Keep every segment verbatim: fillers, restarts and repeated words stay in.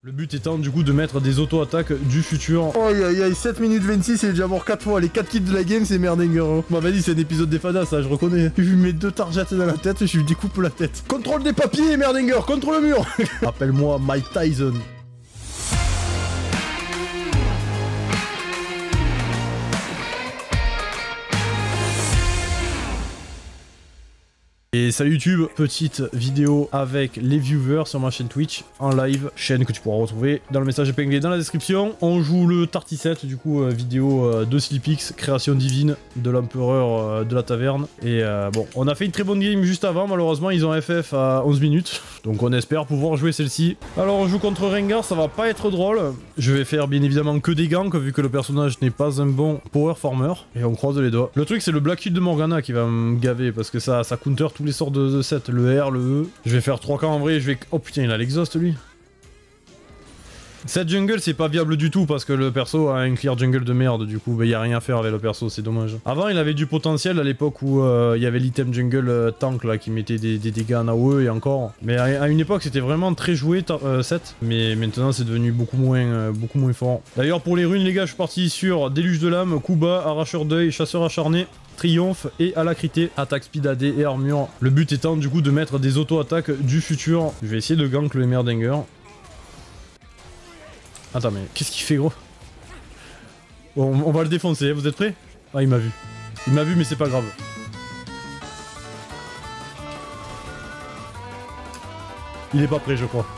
Le but étant du coup de mettre des auto-attaques du futur. Oh aïe aïe aïe, sept minutes vingt-six, il est déjà mort quatre fois. Les quatre kills de la game, c'est Merdinger. Hein. Bah vas-y, c'est un épisode des fadas, ça, je reconnais. Je lui mets deux targets dans la tête, je lui découpe la tête. Contrôle des papiers, Merdinger, contre le mur. Appelle-moi Mike Tyson. Et salut YouTube, petite vidéo avec les viewers sur ma chaîne Twitch en live, chaîne que tu pourras retrouver dans le message épinglé dans la description. On joue le Tarty-sept, du coup euh, vidéo euh, de Sleepix, création divine de l'empereur euh, de la taverne. Et euh, bon, on a fait une très bonne game juste avant, malheureusement ils ont F F à onze minutes, donc on espère pouvoir jouer celle-ci. Alors on joue contre Rengar, ça va pas être drôle. Je vais faire bien évidemment que des ganks vu que le personnage n'est pas un bon power farmer. Et on croise les doigts. Le truc c'est le Black Shield de Morgana qui va me gaver parce que ça, ça counter tout les sortes de, de sets, le R, le E. Je vais faire trois K en vrai, je vais... Oh putain, il a l'exhaust lui. Cette jungle c'est pas viable du tout parce que le perso a un clear jungle de merde, du coup bah, y a rien à faire avec le perso, c'est dommage. Avant il avait du potentiel à l'époque où il euh, y avait l'item jungle euh, tank là qui mettait des, des dégâts en A O E et encore. Mais à, à une époque c'était vraiment très joué euh, set, mais maintenant c'est devenu beaucoup moins, euh, beaucoup moins fort. D'ailleurs pour les runes les gars je suis parti sur Déluge de l'âme, coup bas, arracheur d'œil, chasseur acharné, triomphe et alacrité, attaque speed A D et armure. Le but étant du coup de mettre des auto-attaques du futur. Je vais essayer de gank le Merdinger. Attends mais qu'est-ce qu'il fait gros? Bon, on va le défoncer, vous êtes prêts? Ah il m'a vu. Il m'a vu mais c'est pas grave. Il est pas prêt je crois.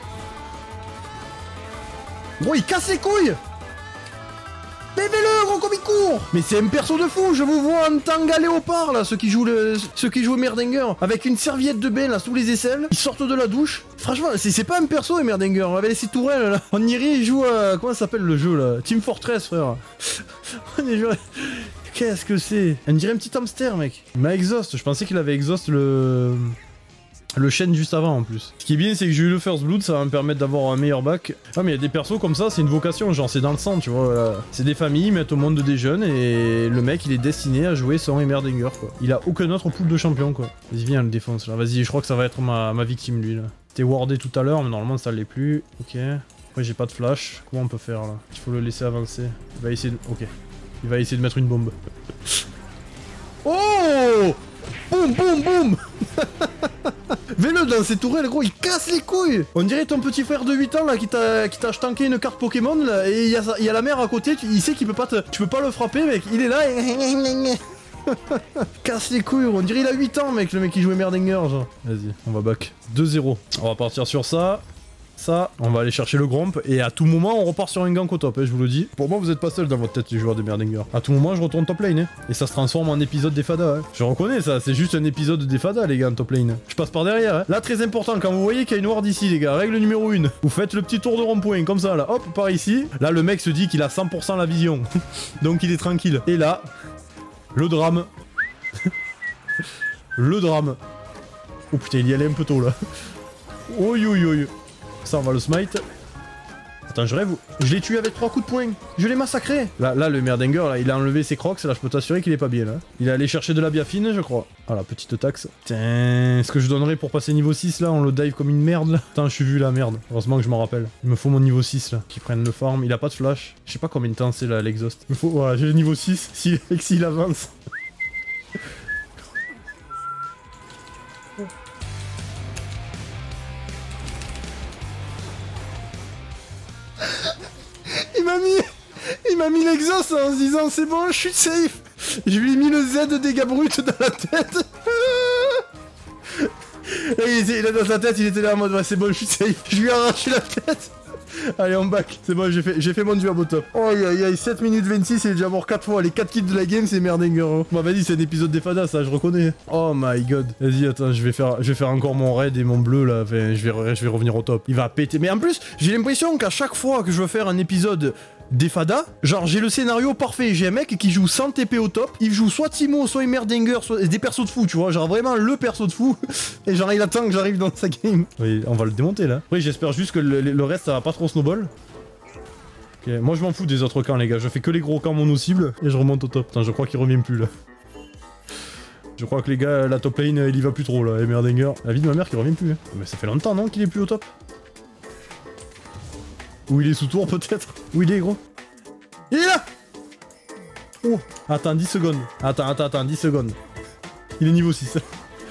Gros il casse les couilles! Levez-le gros comme il court! Mais c'est un perso de fou, je vous vois en tanga léopard là, ceux qui jouent le... ceux qui jouent Merdinger, avec une serviette de bain là sous les aisselles, ils sortent de la douche. Franchement, c'est pas un perso les Merdinger, avec ces tourelles là. On irait, il joue à... comment ça s'appelle le jeu là? Team Fortress frère. On est joué... Qu'est-ce que c'est? On dirait un petit hamster mec. Il m'a exhaust, je pensais qu'il avait exhaust le... le chêne juste avant en plus. Ce qui est bien c'est que j'ai eu le first blood, ça va me permettre d'avoir un meilleur bac. Ah mais il y a des persos comme ça, c'est une vocation, genre c'est dans le sang tu vois. Voilà. C'est des familles, ils mettent au monde des jeunes et le mec il est destiné à jouer sans Merdinger quoi. Il a aucun autre pool de champion quoi. Vas-y viens le défonce là, vas-y je crois que ça va être ma, ma victime lui là. T'es wardé tout à l'heure mais normalement ça l'est plus. Ok. Après j'ai pas de flash, comment on peut faire là? Il faut le laisser avancer. Il va essayer de... Ok. Il va essayer de mettre une bombe. Oh! Boum boum boum. Vais-le dans ces tourelles gros, il casse les couilles. On dirait ton petit frère de huit ans là qui t'a qui t'a tanké une carte Pokémon là, et il y, y a la mère à côté, tu, il sait qu'il peut pas te... Tu peux pas le frapper mec, il est là et... Casse les couilles, on dirait il a huit ans mec, le mec qui jouait Merdinger genre. Vas-y, on va back. deux zéro. On va partir sur ça. Ça, on va aller chercher le Gromp et à tout moment on repart sur un gank au top, hein, je vous le dis. Pour moi vous êtes pas seul dans votre tête les joueurs de Merdinger. À tout moment je retourne top lane hein, et ça se transforme en épisode des fadas. Hein. Je reconnais ça, c'est juste un épisode des fadas les gars en top lane. Je passe par derrière. Hein. Là très important, quand vous voyez qu'il y a une ward ici les gars, règle numéro un. Vous faites le petit tour de rond-point comme ça là, hop par ici. Là le mec se dit qu'il a cent pour cent la vision. Donc il est tranquille. Et là, le drame. Le drame. Oh putain il y allait un peu tôt là. Oi oi oi. Ça on va le smite. Attends je rêve. Je l'ai tué avec trois coups de poing. Je l'ai massacré. Là, là le Merdinger là, il a enlevé ses crocs. Là je peux t'assurer qu'il est pas bien là. Il est allé chercher de la biafine je crois. Ah la petite taxe. Tiens, ce que je donnerais pour passer niveau six là, on le dive comme une merde là. Putain je suis vu la merde. Heureusement que je m'en rappelle. Il me faut mon niveau six là. Qui prenne le farm. Il a pas de flash. Je sais pas combien de temps c'est là l'exhaust. Il me faut. Voilà, j'ai le niveau six. Si et s'il avance. Il m'a mis... Il m'a mis l'exhaust en se disant c'est bon, je suis safe. Je lui ai mis le Z de dégâts bruts dans la tête. Et il était là dans sa tête, il était là en mode ouais c'est bon, je suis safe. Je lui ai arraché la tête. Allez on back, c'est bon, j'ai fait, j'ai fait mon job au top. Oh aïe aïe aïe, sept minutes vingt-six, il est déjà mort quatre fois. Les quatre kills de la game c'est Merdinger. Hein. Bah vas-y c'est un épisode des fadas ça, je reconnais. Oh my god. Vas-y attends, je vais faire je vais faire encore mon raid et mon bleu là, enfin, je, vais, je vais revenir au top. Il va péter. Mais en plus, j'ai l'impression qu'à chaque fois que je veux faire un épisode des fadas, genre j'ai le scénario parfait, j'ai un mec qui joue cent T P au top, il joue soit Timo, soit Merdinger, soit des persos de fou, tu vois, genre vraiment le perso de fou, et genre il attend que j'arrive dans sa game. Oui, on va le démonter là. Oui, j'espère juste que le, le reste ça va pas trop snowball. Ok, moi je m'en fous des autres camps les gars, je fais que les gros camps mono-cibles, et je remonte au top. Putain, je crois qu'il revient plus là. Je crois que les gars, la top lane, il y va plus trop là, et Merdinger. La vie de ma mère qui revient plus. Hein. Mais ça fait longtemps non qu'il est plus au top. Ou il est sous tour peut-être. Où il est gros? Il est là. Oh, attends, dix secondes. Attends, attends, attends, dix secondes. Il est niveau six.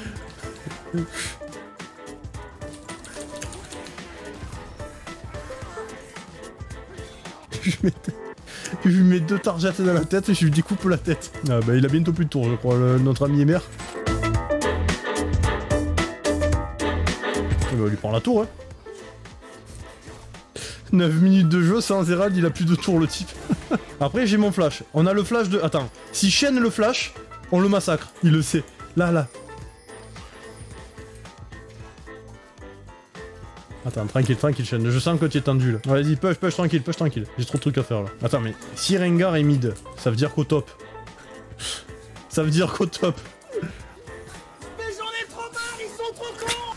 je, mets... je lui mets deux targettes dans la tête et je lui découpe la tête. Ah bah il a bientôt plus de tour je crois, le... notre ami Emer. Il va lui prendre la tour hein. neuf minutes de jeu sans Herald, il a plus de tour le type. Après j'ai mon flash. On a le flash de... Attends, si Shen le flash, on le massacre. Il le sait. Là, là. Attends, tranquille, tranquille Shen. Je sens que tu es tendu là. Vas-y, push, push, tranquille, push, tranquille. J'ai trop de trucs à faire là. Attends, mais si Rengar est mid, ça veut dire qu'au top. Ça veut dire qu'au top. Mais j'en ai trop marre, ils sont trop cons.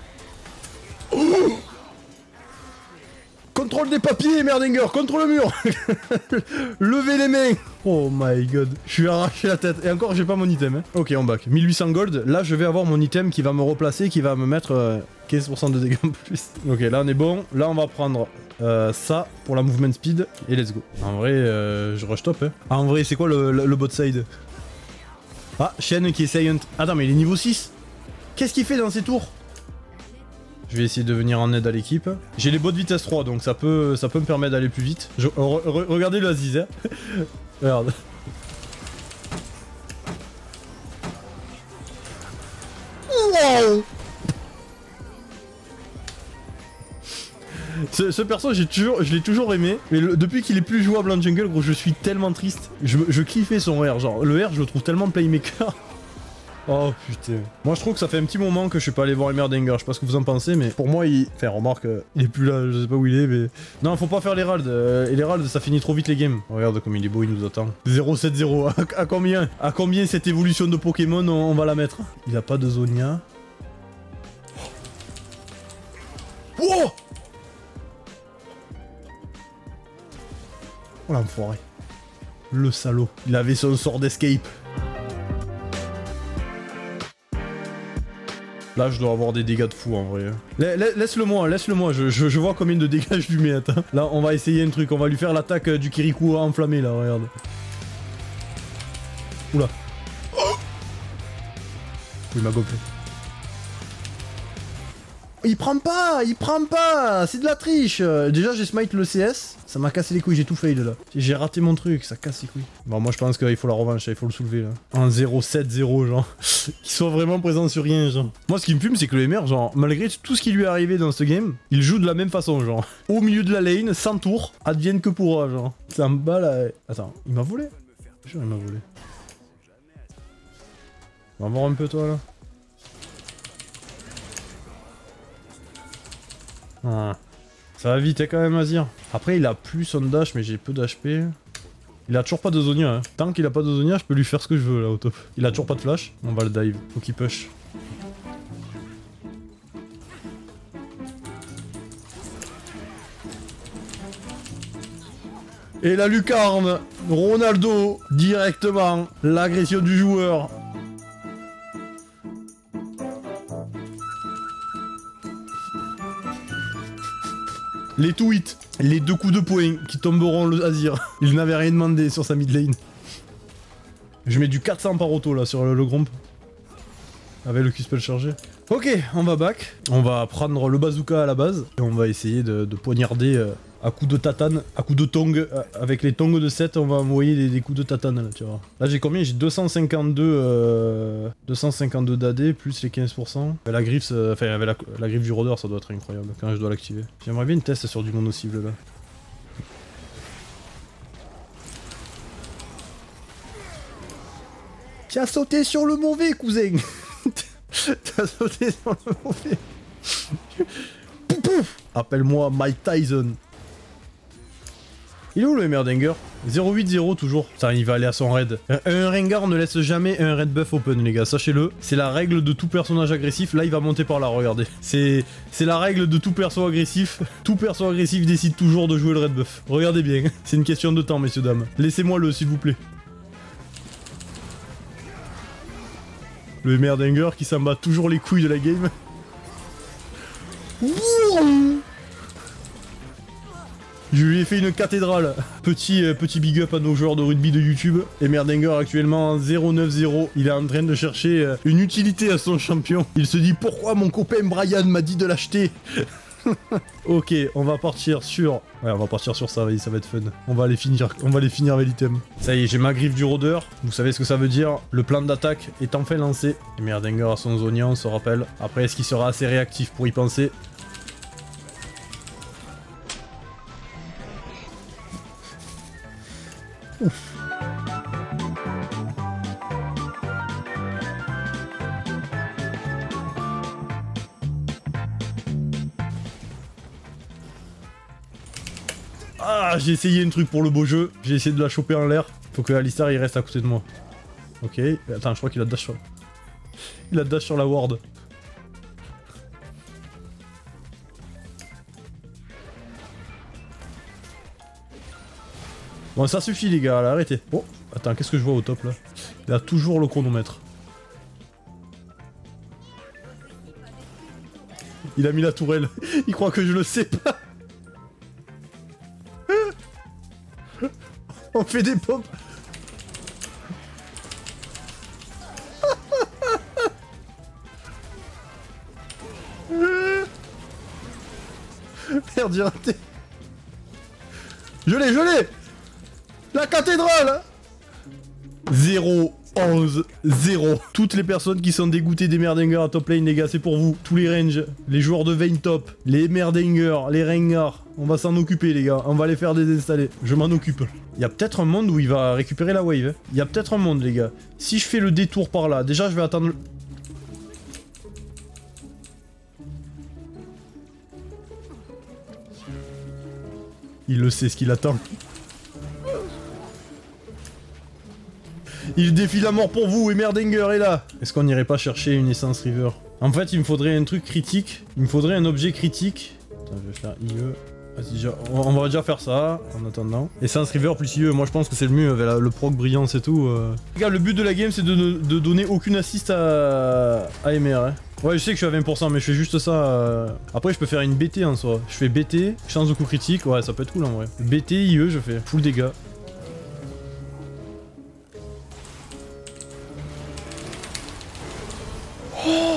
Oh contrôle des papiers, Merdinger, contre le mur. Levez les mains. Oh my god, je suis arraché la tête. Et encore, j'ai pas mon item. Hein. Ok, on back. mille huit cents gold. Là, je vais avoir mon item qui va me replacer, qui va me mettre euh, quinze pour cent de dégâts en plus. Ok, là, on est bon. Là, on va prendre euh, ça pour la movement speed. Et let's go. En vrai, euh, je rush top. Hein. Ah, en vrai, c'est quoi le, le, le bot side? Ah, Shen qui essaye un... Attends, mais il est niveau six. Qu'est-ce qu'il fait dans ses tours? Je vais essayer de venir en aide à l'équipe. J'ai les bots de vitesse trois, donc ça peut, ça peut me permettre d'aller plus vite. Je, re, re, regardez le Aziz, hein. Regarde. Wow. Ce, ce perso, j'ai toujours, je l'ai toujours aimé, mais le, depuis qu'il est plus jouable en jungle, gros, je suis tellement triste. Je, je kiffais son R, genre le R, je le trouve tellement playmaker. Oh putain. Moi je trouve que ça fait un petit moment que je suis pas allé voir Heimerdinger, je sais pas ce que vous en pensez, mais pour moi il... Enfin remarque, euh, il est plus là, je sais pas où il est, mais... Non, faut pas faire l'Herald, euh, et l'Herald ça finit trop vite les games. Oh, regarde comme il est beau, il nous attend. zéro sept zéro, à, à combien? À combien cette évolution de Pokémon on, on va la mettre? Il a pas de Zonia. Oh, oh l'enfoiré. Le salaud. Il avait son sort d'escape. Là, je dois avoir des dégâts de fou en vrai. La la laisse-le moi, laisse-le moi, je, je, je vois combien de dégâts je lui mets. Attends. Là, on va essayer un truc, on va lui faire l'attaque du Kirikou enflammé là, regarde. Oula. Oh, il m'a gonflé. Il prend pas, il prend pas, c'est de la triche. Déjà j'ai smite le C S, ça m'a cassé les couilles, j'ai tout fail là. J'ai raté mon truc, ça casse les couilles. Bon moi je pense qu'il faut la revanche, il faut le soulever là. En zéro sept zéro genre, qu'il soit vraiment présent sur rien genre. Moi ce qui me fume c'est que le Emer genre, malgré tout ce qui lui est arrivé dans ce game, il joue de la même façon genre. Au milieu de la lane, sans tour, advienne que pourra genre. Ça me bat là. Attends, il m'a volé? Je suis sûr il m'a volé. On va voir un peu toi là. Ah. Ça va vite hein, quand même Azir. Après il a plus son dash mais j'ai peu d'H P. Il a toujours pas de Zonia hein. Tant qu'il a pas de Zonia je peux lui faire ce que je veux là au top. Il a toujours pas de flash. On va le dive. Faut qu'il push. Et la lucarne Ronaldo directement. L'agression du joueur. Les tweets, les deux coups de poing qui tomberont le Azir. Il n'avait rien demandé sur sa mid lane. Je mets du quatre cents par auto là sur le, le Gromp. Avec le Q-spell chargé. Ok, on va back. On va prendre le bazooka à la base. Et on va essayer de, de poignarder euh, à coups de tatane, à coups de tong. Euh, avec les tongs de sept, on va envoyer des, des coups de tatane là, tu vois. Là j'ai combien? J'ai deux cent cinquante-deux, euh, deux cent cinquante-deux d'A D plus les quinze pour cent. La griffe, euh, enfin avec la, la griffe du rôdeur, ça doit être incroyable quand je dois l'activer. J'aimerais bien une test sur du mono-cible là. Tu as sauté sur le mauvais, cousin. T'as sauté sur le mauvais. Pouf pouf. Appelle-moi Mike Tyson. Il est où le Heimerdinger? zéro huit zéro toujours. Ça, il va aller à son raid. Un Rengar ne laisse jamais un raid buff open, les gars. Sachez-le. C'est la règle de tout personnage agressif. Là, il va monter par là, regardez. C'est c'est la règle de tout perso agressif. Tout perso agressif décide toujours de jouer le raid buff. Regardez bien. C'est une question de temps, messieurs, dames. Laissez-moi le, s'il vous plaît. Le Heimerdinger qui s'en bat toujours les couilles de la game. Je lui ai fait une cathédrale. Petit, euh, petit big up à nos joueurs de rugby de YouTube. Et Merdinger actuellement en zéro neuf zéro. Il est en train de chercher euh, une utilité à son champion. Il se dit pourquoi mon copain Brian m'a dit de l'acheter. Ok, on va partir sur... Ouais, on va partir sur ça, ça va être fun. On va aller finir, on va aller finir avec l'item. Ça y est, j'ai ma griffe du rôdeur. Vous savez ce que ça veut dire. Le plan d'attaque est enfin lancé. Et Merdinger a son zonia, on se rappelle. Après, est-ce qu'il sera assez réactif pour y penser? Ouf. Ah, j'ai essayé un truc pour le beau jeu. J'ai essayé de la choper en l'air. Faut que Alistar il reste à côté de moi. Ok. Attends, je crois qu'il a dash sur... Il a dash sur la ward. Bon, ça suffit les gars, là, arrêtez. Oh, attends, qu'est-ce que je vois au top là? Il a toujours le chronomètre. Il a mis la tourelle. Il croit que je le sais pas. On fait des pompes. Merde, j'ai raté. Je l'ai, je l'ai. La cathédrale. Zéro, onze, zéro. Toutes les personnes qui sont dégoûtées des Merdingers à top lane, les gars, c'est pour vous. Tous les ranges, les joueurs de Vayne top, les Merdingers, les Rengar. On va s'en occuper, les gars. On va les faire désinstaller. Je m'en occupe. Il y a peut-être un monde où il va récupérer la wave. Il y a peut-être un monde, les gars. Si je fais le détour par là, déjà, je vais attendre... Il le sait ce qu'il attend. Il défile à mort pour vous et Merdinger est là. Est-ce qu'on n'irait pas chercher une essence river? En fait, il me faudrait un truc critique. Il me faudrait un objet critique. Attends, je vais faire I E. Vas-y, on va déjà faire ça en attendant. Essence river plus I E, moi je pense que c'est le mieux avec la, le proc brillance et tout. Euh. Les gars, le but de la game c'est de, de donner aucune assist à, à M R. Hein. Ouais, je sais que je suis à vingt pour cent, mais je fais juste ça. Euh... Après, je peux faire une B T en soi. Je fais B T, chance de coup critique. Ouais, ça peut être cool en vrai. B T, I E, je fais full dégâts. Oh!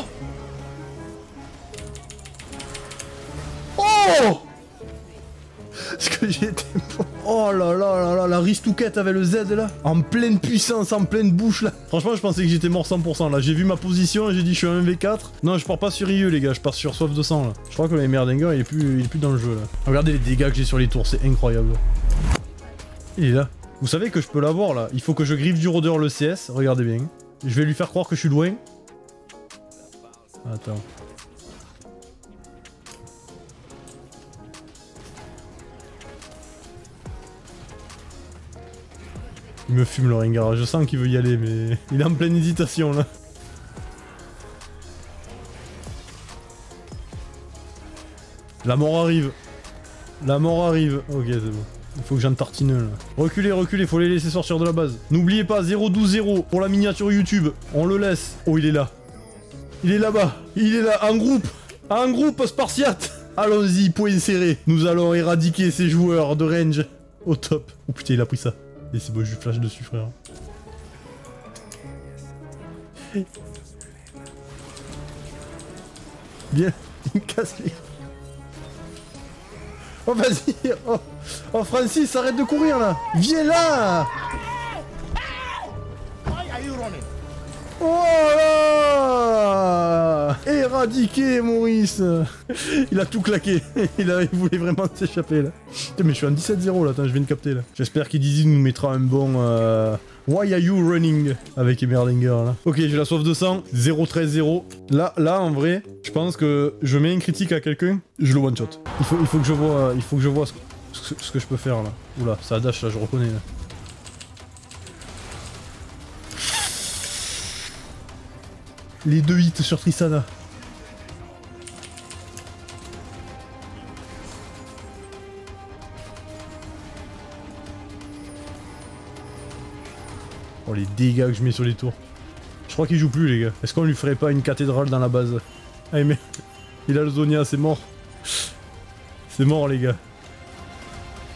Oh! Est-ce que j'ai été bon? Oh là là là là, la ristouquette avec le Z là. En pleine puissance, en pleine bouche là. Franchement, je pensais que j'étais mort cent pour cent là. J'ai vu ma position et j'ai dit je suis un V quatre. Non, je pars pas sur I E les gars, je pars sur soif de sang là. Je crois que le Merdinger il est plus, il est plus dans le jeu là. Regardez les dégâts que j'ai sur les tours, c'est incroyable. Il est là. Vous savez que je peux l'avoir là. Il faut que je griffe du rôdeur le C S, regardez bien. Je vais lui faire croire que je suis loin. Attends. Il me fume le Rengar, je sens qu'il veut y aller mais il est en pleine hésitation là. La mort arrive. La mort arrive. Ok, c'est bon. Il faut que j'en tartine là. Reculez, reculez, faut les laisser sortir de la base. N'oubliez pas, zéro douze zéro pour la miniature YouTube. On le laisse. Oh, il est là. Il est là-bas. Il est là, en groupe. En groupe, Spartiate. Allons-y, point serré. Nous allons éradiquer ces joueurs de range. Au top. Oh putain, il a pris ça. Et c'est bon, je lui flash dessus, frère. Bien, il me casse les... Oh, vas-y. Oh. Oh, Francis, arrête de courir, là. Viens là. Oh là! Éradiqué, Maurice. Il a tout claqué. Il, a... il voulait vraiment s'échapper, là. Putain, mais je suis en dix-sept zéro, là. Attends, je viens de capter, là. J'espère qu'Idizzy nous mettra un bon... Euh... Why are you running? Avec Emerlinger, là. Ok, j'ai la soif de sang. zéro treize zéro. Là, là, en vrai, je pense que je mets une critique à quelqu'un, je le one-shot. Il faut, il faut que je vois, il faut que je vois ce, ce, ce que je peux faire, là. Oula, ça dash, là, je reconnais, là. Les deux hits sur Tristana. Oh, les dégâts que je mets sur les tours. Je crois qu'il joue plus, les gars. Est-ce qu'on lui ferait pas une cathédrale dans la base? Ah mais... Il a le Zonia, c'est mort. C'est mort, les gars.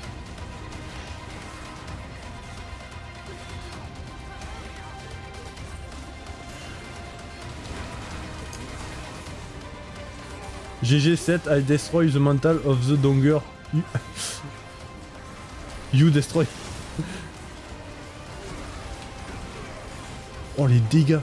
G G sept, I destroy the mental of the donger. You, you destroy. Oh les dégâts.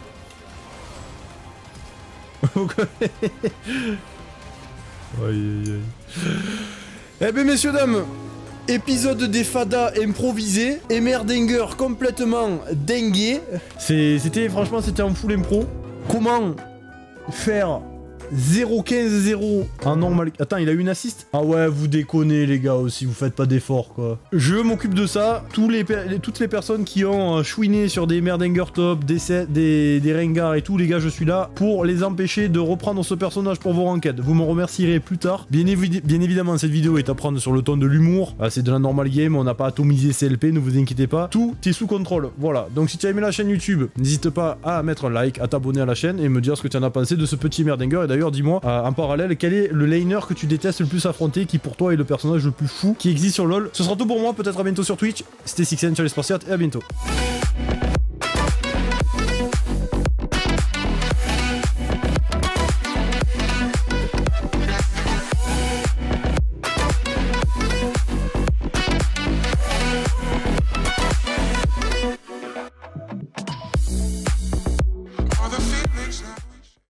Aïe aïe aïe. Eh ben messieurs dames, épisode des fadas improvisé, Emmerdinger complètement dingué. C'était franchement c'était en full impro. Comment faire zéro quinze zéro en normal... Attends, il a eu une assist? Ah ouais, vous déconnez les gars aussi, vous faites pas d'efforts quoi. Je m'occupe de ça. Tous les toutes les personnes qui ont euh, chouiné sur des Merdinger top, des, des, des Rengar et tout, les gars, je suis là pour les empêcher de reprendre ce personnage pour vos ranked. Vous me remercierez plus tard. Bien, évi bien évidemment, cette vidéo est à prendre sur le ton de l'humour. Ah, c'est de la normal game, on n'a pas atomisé C L P, ne vous inquiétez pas. Tout est sous contrôle. Voilà, donc si tu as aimé la chaîne YouTube, n'hésite pas à mettre un like, à t'abonner à la chaîne et me dire ce que tu en as pensé de ce petit Merdinger. Et d'ailleurs, dis-moi, euh, en parallèle, quel est le laner que tu détestes le plus affronter, qui pour toi est le personnage le plus fou qui existe sur LoL. Ce sera tout pour moi, peut-être à bientôt sur Twitch. C'était Sixen, ciao les Spartiates et à bientôt.